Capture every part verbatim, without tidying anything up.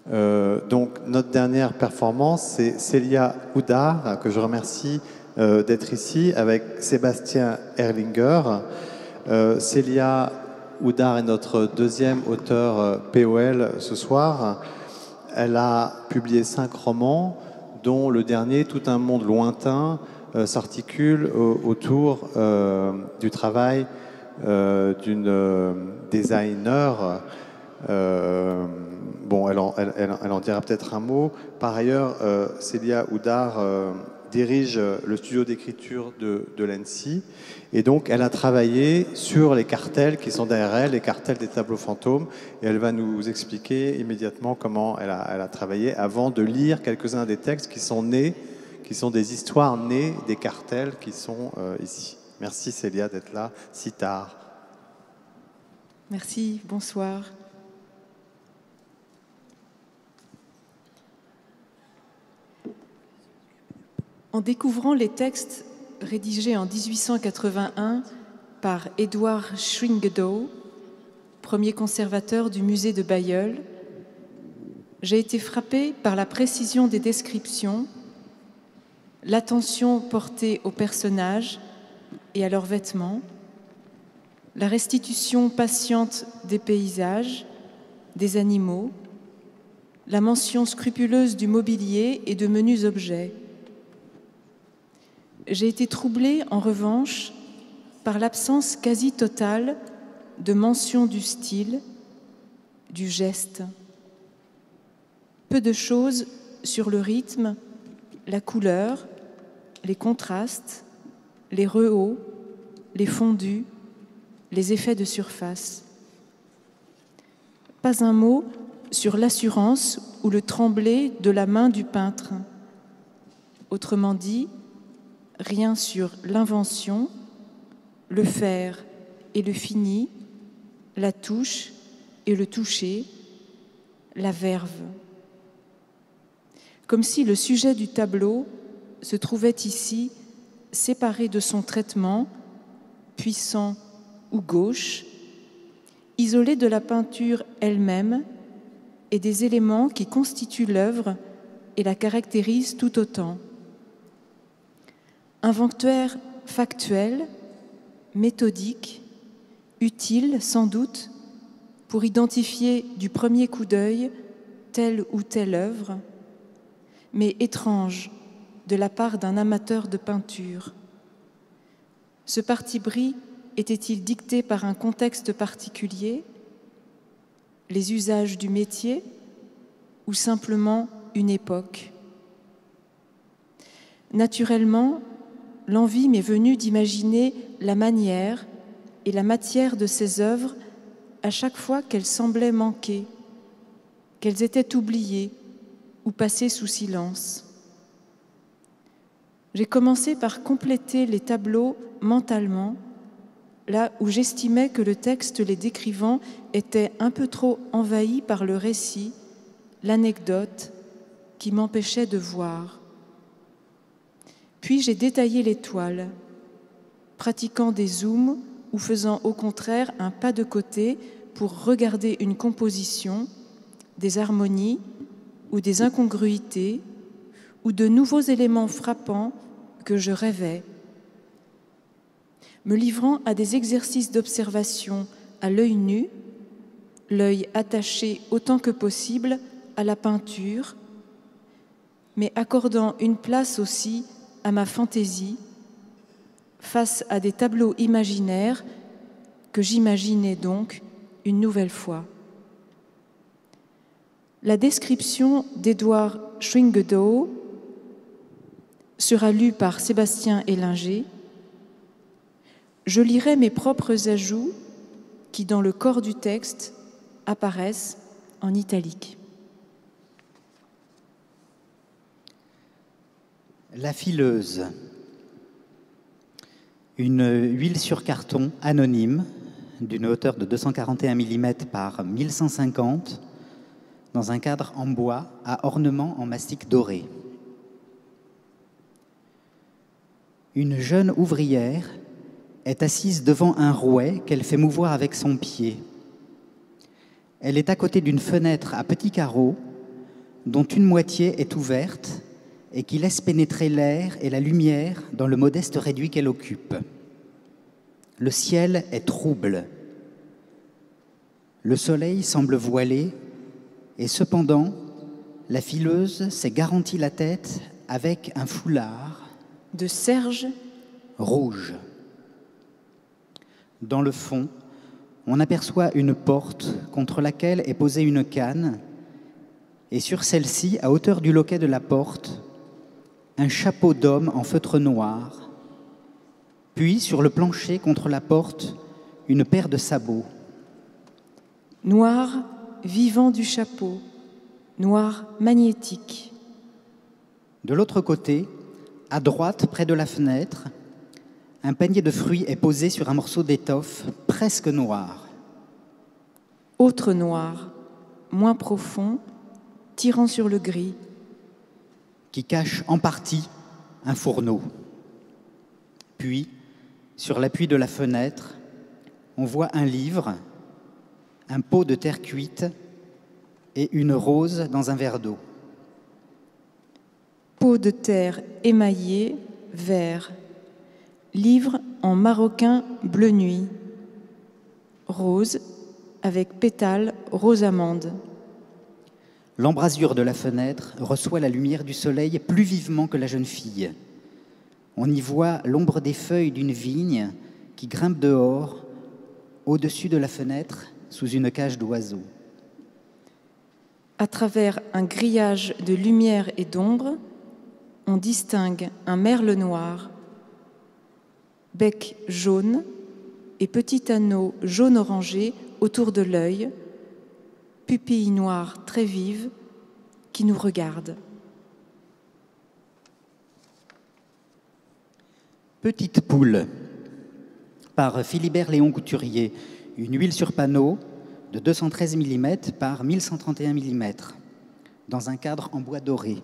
Euh, donc notre dernière performance, c'est Célia Houdard, que je remercie euh, d'être ici, avec Sébastien Erlinger. Euh, Célia Houdard est notre deuxième auteure euh, P O L ce soir. Elle a publié cinq romans, dont le dernier, Tout un monde lointain, euh, s'articule au, autour euh, du travail euh, d'une euh, designer. Euh, bon, elle en, elle, elle en dira peut-être un mot. Par ailleurs, euh, Célia Houdard euh, dirige le studio d'écriture de, de l'A N S I. Et donc, elle a travaillé sur les cartels qui sont derrière elle, les cartels des tableaux fantômes. Et elle va nous expliquer immédiatement comment elle a, elle a travaillé avant de lire quelques-uns des textes qui sont nés, qui sont des histoires nées des cartels qui sont euh, ici. Merci Célia d'être là si tard. Merci, bonsoir. En découvrant les textes rédigés en mille huit cent quatre-vingt-un par Édouard Schwingedow, premier conservateur du musée de Bailleul, j'ai été frappée par la précision des descriptions, l'attention portée aux personnages et à leurs vêtements, la restitution patiente des paysages, des animaux, la mention scrupuleuse du mobilier et de menus objets. J'ai été troublée, en revanche, par l'absence quasi totale de mention du style, du geste. Peu de choses sur le rythme, la couleur, les contrastes, les rehauts, les fondus, les effets de surface. Pas un mot sur l'assurance ou le tremblé de la main du peintre. Autrement dit, rien sur l'invention, le faire et le fini, la touche et le toucher, la verve. Comme si le sujet du tableau se trouvait ici séparé de son traitement, puissant ou gauche, isolé de la peinture elle-même et des éléments qui constituent l'œuvre et la caractérisent tout autant. Inventoire factuel, méthodique, utile sans doute pour identifier du premier coup d'œil telle ou telle œuvre, mais étrange de la part d'un amateur de peinture. Ce parti pris était-il dicté par un contexte particulier, les usages du métier ou simplement une époque? Naturellement, l'envie m'est venue d'imaginer la manière et la matière de ces œuvres à chaque fois qu'elles semblaient manquer, qu'elles étaient oubliées ou passées sous silence. J'ai commencé par compléter les tableaux mentalement, là où j'estimais que le texte les décrivant était un peu trop envahi par le récit, l'anecdote qui m'empêchait de voir. Puis j'ai détaillé les toiles, pratiquant des zooms ou faisant au contraire un pas de côté pour regarder une composition, des harmonies ou des incongruités ou de nouveaux éléments frappants que je rêvais. Me livrant à des exercices d'observation à l'œil nu, l'œil attaché autant que possible à la peinture, mais accordant une place aussi à ma fantaisie, face à des tableaux imaginaires que j'imaginais donc une nouvelle fois. La description d'Édouard Schwingedow sera lue par Sébastien Erlinger. Je lirai mes propres ajouts qui, dans le corps du texte, apparaissent en italique. La fileuse. Une huile sur carton anonyme d'une hauteur de deux cent quarante et un millimètres par mille cent cinquante dans un cadre en bois à ornement en mastic doré. Une jeune ouvrière est assise devant un rouet qu'elle fait mouvoir avec son pied. Elle est à côté d'une fenêtre à petits carreaux dont une moitié est ouverte et qui laisse pénétrer l'air et la lumière dans le modeste réduit qu'elle occupe. Le ciel est trouble. Le soleil semble voilé et cependant, la fileuse s'est garantie la tête avec un foulard de serge rouge. Dans le fond, on aperçoit une porte contre laquelle est posée une canne et sur celle-ci, à hauteur du loquet de la porte, un chapeau d'homme en feutre noir, puis sur le plancher contre la porte, une paire de sabots. Noir vivant du chapeau, noir magnétique. De l'autre côté, à droite, près de la fenêtre, un panier de fruits est posé sur un morceau d'étoffe presque noir. Autre noir, moins profond, tirant sur le gris. Qui cache en partie un fourneau. Puis, sur l'appui de la fenêtre, on voit un livre, un pot de terre cuite et une rose dans un verre d'eau. Pot de terre émaillé, vert. Livre en maroquin bleu nuit. Rose avec pétales rose amande. L'embrasure de la fenêtre reçoit la lumière du soleil plus vivement que la jeune fille. On y voit l'ombre des feuilles d'une vigne qui grimpe dehors, au-dessus de la fenêtre, sous une cage d'oiseaux. À travers un grillage de lumière et d'ombre, on distingue un merle noir, bec jaune et petit anneau jaune-orangé autour de l'œil, pupille noire très vive qui nous regarde. Petite poule, par Philibert Léon Couturier, une huile sur panneau de deux cent treize millimètres par mille cent trente et un millimètres, dans un cadre en bois doré.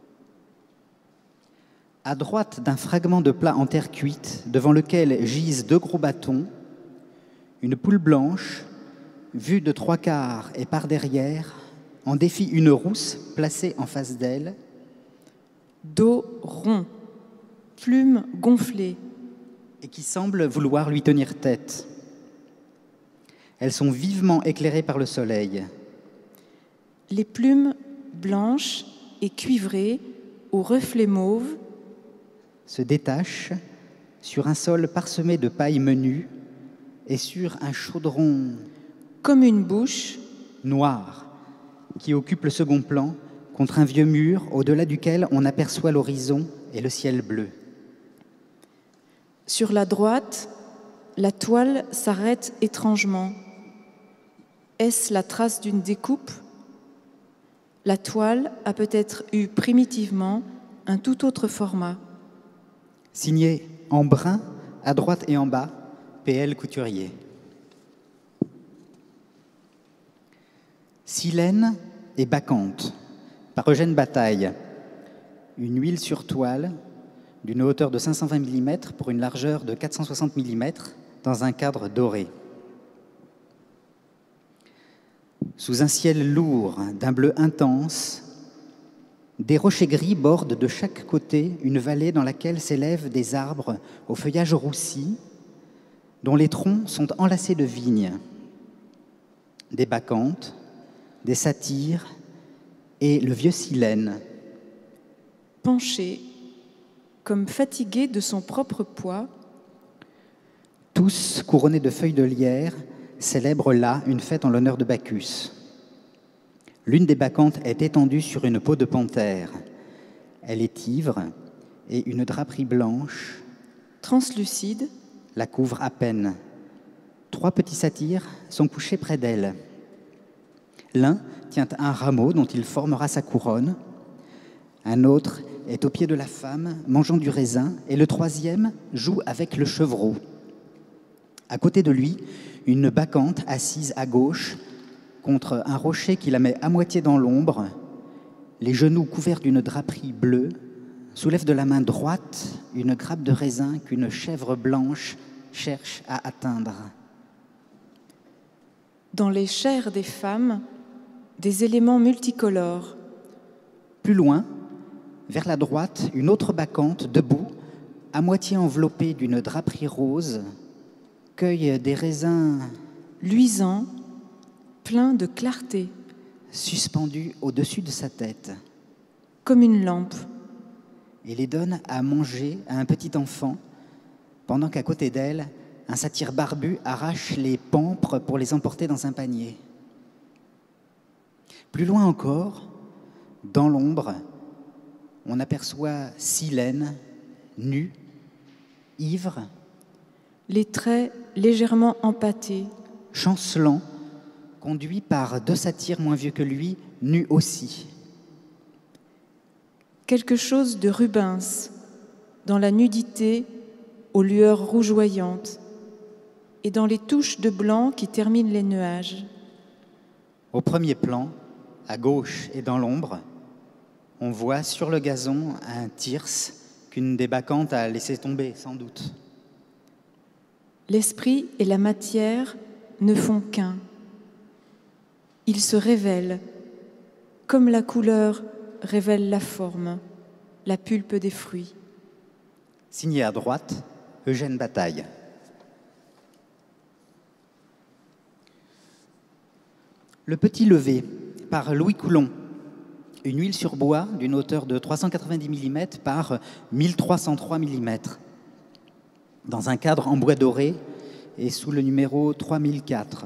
À droite d'un fragment de plat en terre cuite, devant lequel gisent deux gros bâtons, une poule blanche, vue de trois quarts et par derrière, en défie une rousse placée en face d'elle. Dos rond, plumes gonflées. Et qui semble vouloir lui tenir tête. Elles sont vivement éclairées par le soleil. Les plumes blanches et cuivrées, aux reflets mauves, se détachent sur un sol parsemé de paille menue et sur un chaudron comme une bouche noire qui occupe le second plan contre un vieux mur au-delà duquel on aperçoit l'horizon et le ciel bleu. Sur la droite, la toile s'arrête étrangement. Est-ce la trace d'une découpe ? La toile a peut-être eu primitivement un tout autre format. Signé en brun, à droite et en bas, P L Couturier. Silène et Bacchante, par Eugène Bataille. Une huile sur toile d'une hauteur de cinq cent vingt millimètres pour une largeur de quatre cent soixante millimètres dans un cadre doré. Sous un ciel lourd, d'un bleu intense, des rochers gris bordent de chaque côté une vallée dans laquelle s'élèvent des arbres au feuillage roussi, dont les troncs sont enlacés de vignes. Des bacchanthes, des satyres et le vieux silène. Penché, comme fatigué de son propre poids, tous couronnés de feuilles de lierre, célèbrent là une fête en l'honneur de Bacchus. L'une des bacchanthes est étendue sur une peau de panthère. Elle est ivre et une draperie blanche, translucide, la couvre à peine. Trois petits satyres sont couchés près d'elle. L'un tient un rameau dont il formera sa couronne. Un autre est au pied de la femme, mangeant du raisin, et le troisième joue avec le chevreau. À côté de lui, une bacchante assise à gauche, contre un rocher qui la met à moitié dans l'ombre, les genoux couverts d'une draperie bleue, soulève de la main droite une grappe de raisin qu'une chèvre blanche cherche à atteindre. Dans les chairs des femmes, des éléments multicolores, Plus loin, vers la droite, une autre bacchante, debout, à moitié enveloppée d'une draperie rose, cueille des raisins luisants, pleins de clarté, suspendus au-dessus de sa tête, comme une lampe, et les donne à manger à un petit enfant, pendant qu'à côté d'elle, un satyre barbu arrache les pampres pour les emporter dans un panier. Plus loin encore, dans l'ombre, on aperçoit Silène, nue, ivre, les traits légèrement empâtés, chancelant, conduit par deux satyres moins vieux que lui, nus aussi. Quelque chose de Rubens, dans la nudité, aux lueurs rougeoyantes, et dans les touches de blanc qui terminent les nuages. Au premier plan, à gauche et dans l'ombre, on voit sur le gazon un thyrse qu'une des bacchantes a laissé tomber, sans doute. L'esprit et la matière ne font qu'un. Ils se révèlent, comme la couleur révèle la forme, la pulpe des fruits. Signé à droite, Eugène Bataille. Le Petit Lever, par Louis Coulon. Une huile sur bois d'une hauteur de trois cent quatre-vingt-dix millimètres par mille trois cent trois millimètres, dans un cadre en bois doré et sous le numéro trois mille quatre.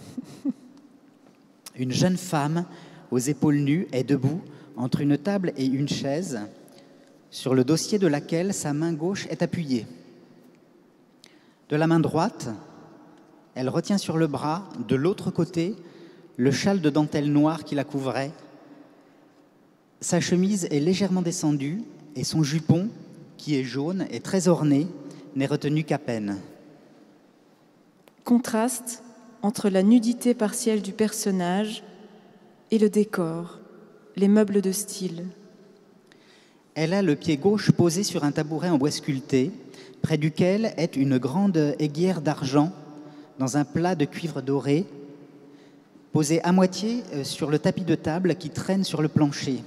Une jeune femme aux épaules nues est debout entre une table et une chaise, sur le dossier de laquelle sa main gauche est appuyée. De la main droite, elle retient sur le bras, de l'autre côté, le châle de dentelle noire qui la couvrait. Sa chemise est légèrement descendue et son jupon, qui est jaune et très orné, n'est retenu qu'à peine. Contraste entre la nudité partielle du personnage et le décor, les meubles de style. Elle a le pied gauche posé sur un tabouret en bois sculpté, près duquel est une grande aiguière d'argent dans un plat de cuivre doré, posée à moitié sur le tapis de table qui traîne sur le plancher.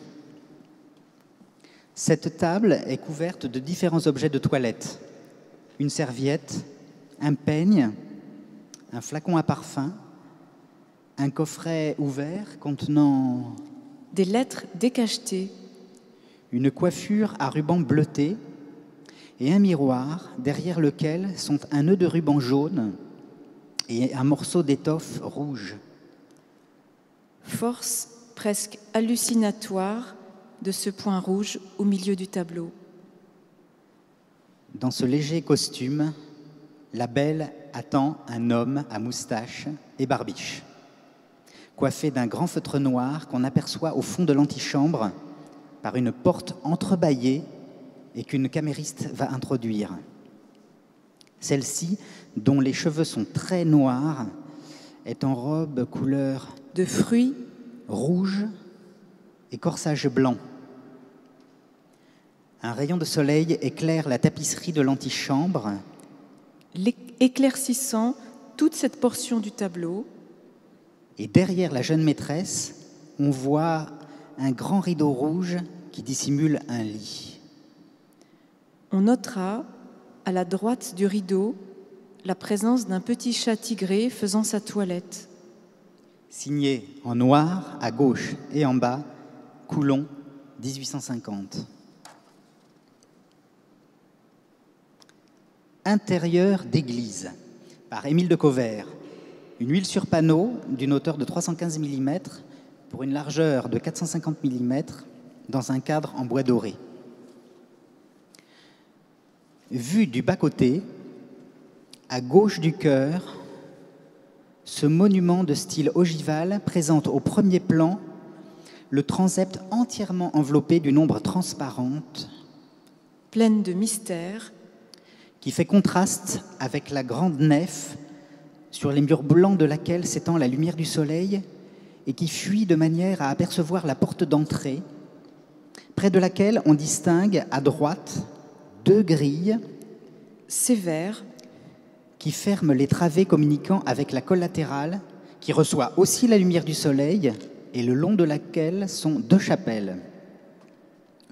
Cette table est couverte de différents objets de toilette. Une serviette, un peigne, un flacon à parfum, un coffret ouvert contenant des lettres décachetées, une coiffure à ruban bleuté et un miroir derrière lequel sont un nœud de ruban jaune et un morceau d'étoffe rouge. Force presque hallucinatoire de ce point rouge au milieu du tableau. Dans ce léger costume, la belle attend un homme à moustache et barbiche, coiffé d'un grand feutre noir qu'on aperçoit au fond de l'antichambre par une porte entrebâillée et qu'une camériste va introduire. Celle-ci, dont les cheveux sont très noirs, est en robe couleur de fruits rouge et corsage blanc. Un rayon de soleil éclaire la tapisserie de l'antichambre, éclaircissant toute cette portion du tableau. Et derrière la jeune maîtresse, on voit un grand rideau rouge qui dissimule un lit. On notera, à la droite du rideau, la présence d'un petit chat tigré faisant sa toilette. Signé en noir, à gauche et en bas, Coulon, dix-huit cent cinquante. Intérieur d'église, par Émile de Cauvert. Une huile sur panneau d'une hauteur de trois cent quinze millimètres pour une largeur de quatre cent cinquante millimètres dans un cadre en bois doré. Vu du bas-côté, à gauche du chœur, ce monument de style ogival présente au premier plan le transept entièrement enveloppé d'une ombre transparente, pleine de mystère, qui fait contraste avec la grande nef sur les murs blancs de laquelle s'étend la lumière du soleil et qui fuit de manière à apercevoir la porte d'entrée, près de laquelle on distingue à droite deux grilles sévères qui ferment les travées communiquant avec la collatérale qui reçoit aussi la lumière du soleil et le long de laquelle sont deux chapelles.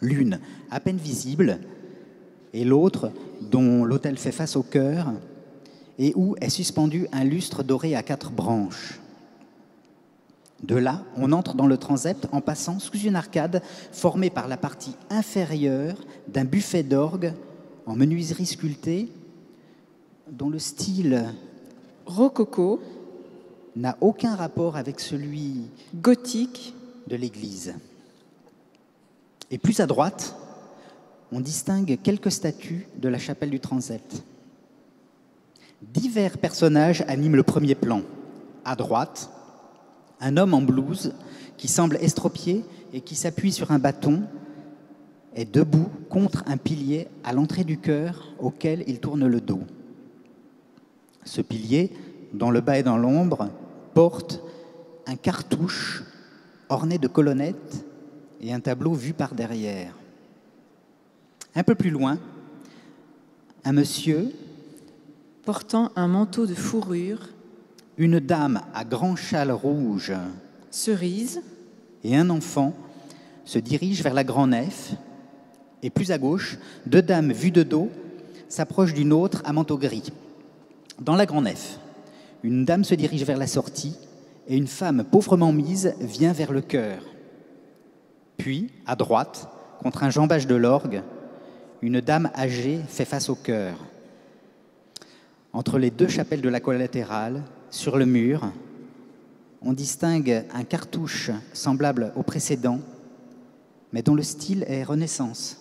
L'une à peine visible, et l'autre dont l'autel fait face au chœur, et où est suspendu un lustre doré à quatre branches. De là, on entre dans le transept en passant sous une arcade formée par la partie inférieure d'un buffet d'orgue en menuiserie sculptée, dont le style rococo, n'a aucun rapport avec celui gothique de l'église. Et plus à droite, on distingue quelques statues de la chapelle du transept. Divers personnages animent le premier plan. À droite, un homme en blouse qui semble estropié et qui s'appuie sur un bâton est debout contre un pilier à l'entrée du chœur auquel il tourne le dos. Ce pilier, dont le bas est dans l'ombre, porte un cartouche orné de colonnettes et un tableau vu par derrière. Un peu plus loin, un monsieur portant un manteau de fourrure, une dame à grand châle rouge, cerise, et un enfant se dirigent vers la grand-nef, et plus à gauche, deux dames vues de dos s'approchent d'une autre à manteau gris. Dans la grand-nef, une dame se dirige vers la sortie et une femme pauvrement mise vient vers le chœur. Puis, à droite, contre un jambage de l'orgue, une dame âgée fait face au chœur. Entre les deux chapelles de la collatérale, sur le mur, on distingue un cartouche semblable au précédent, mais dont le style est Renaissance.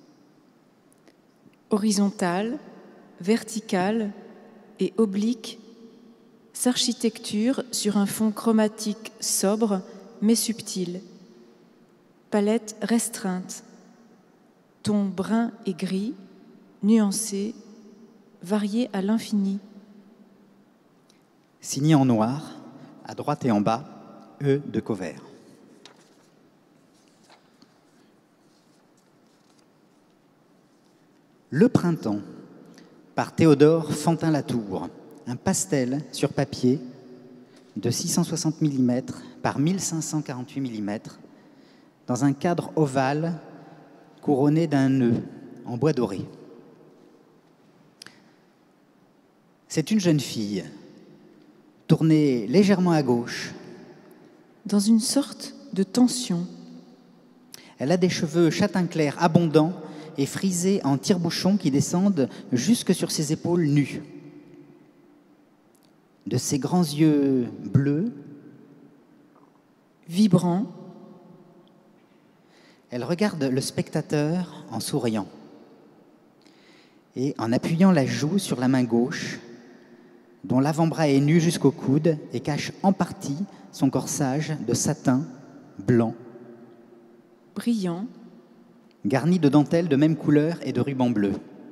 Horizontale, verticale et oblique, s'architecture sur un fond chromatique sobre mais subtil. Palette restreinte, tons brun et gris, nuancés, variés à l'infini. Signé en noir, à droite et en bas, E de Cauvert. Le printemps, par Théodore Fantin-Latour, un pastel sur papier de six cent soixante millimètres par mille cinq cent quarante-huit millimètres, dans un cadre ovale couronné d'un nœud en bois doré. C'est une jeune fille, tournée légèrement à gauche. Dans une sorte de tension. Elle a des cheveux châtain clair abondants et frisés en tire-bouchons qui descendent jusque sur ses épaules nues. De ses grands yeux bleus, vibrants, elle regarde le spectateur en souriant et en appuyant la joue sur la main gauche, dont l'avant-bras est nu jusqu'au coude et cache en partie son corsage de satin blanc, brillant, garni de dentelles de même couleur et de rubans bleus.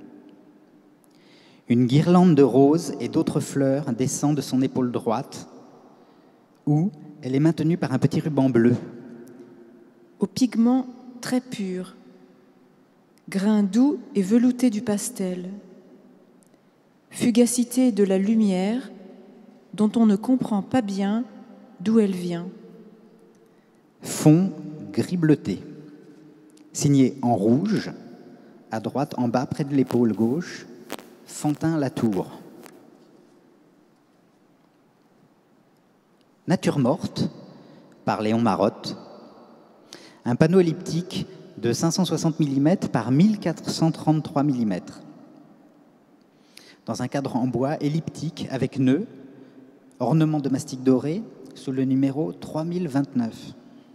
Une guirlande de roses et d'autres fleurs descend de son épaule droite, où elle est maintenue par un petit ruban bleu. Aux pigments très purs, grain doux et velouté du pastel, fugacité de la lumière dont on ne comprend pas bien d'où elle vient. Fond gris bleuté, signé en rouge, à droite en bas près de l'épaule gauche, Fantin-Latour. Nature morte, par Léon Marotte, un panneau elliptique de cinq cent soixante millimètres par mille quatre cent trente-trois millimètres, dans un cadre en bois elliptique avec nœud, ornement de mastic doré, sous le numéro trois mille vingt-neuf.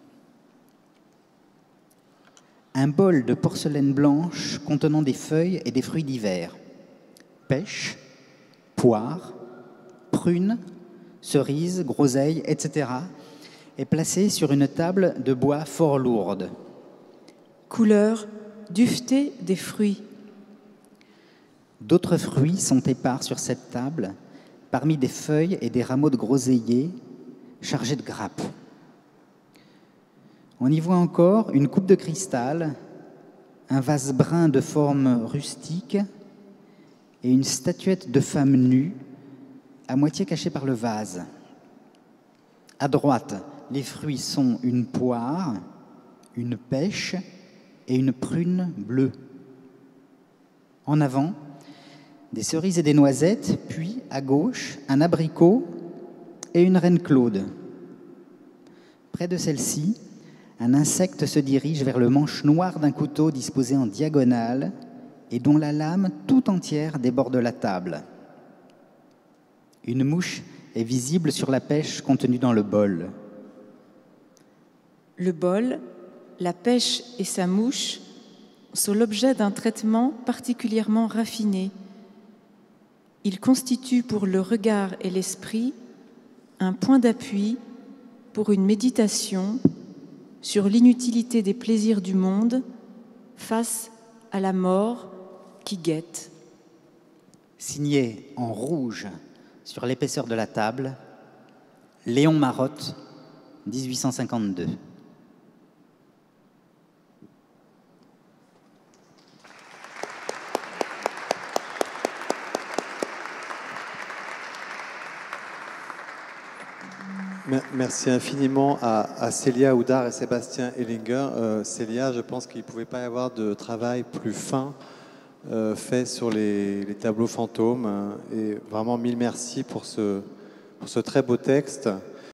Un bol de porcelaine blanche contenant des feuilles et des fruits divers, pêche, poire, prunes, cerises, groseilles, et cetera, est placé sur une table de bois fort lourde. Couleur duvetée des fruits. D'autres fruits sont épars sur cette table, parmi des feuilles et des rameaux de groseilliers chargés de grappes. On y voit encore une coupe de cristal, un vase brun de forme rustique et une statuette de femme nue, à moitié cachée par le vase. À droite, les fruits sont une poire, une pêche et une prune bleue. En avant, des cerises et des noisettes, puis, à gauche, un abricot et une reine Claude. Près de celle-ci, un insecte se dirige vers le manche noir d'un couteau disposé en diagonale et dont la lame tout entière déborde la table. Une mouche est visible sur la pêche contenue dans le bol. Le bol, la pêche et sa mouche sont l'objet d'un traitement particulièrement raffiné. Ils constituent pour le regard et l'esprit un point d'appui pour une méditation sur l'inutilité des plaisirs du monde face à la mort qui guette. Signé en rouge sur l'épaisseur de la table, Léon Marotte, dix-huit cent cinquante-deux. Merci infiniment à, à Célia Oudard et Sébastien Hellinger. Euh, Célia, je pense qu'il ne pouvait pas y avoir de travail plus fin euh, fait sur les, les tableaux fantômes. Et vraiment, mille merci pour ce, pour ce très beau texte.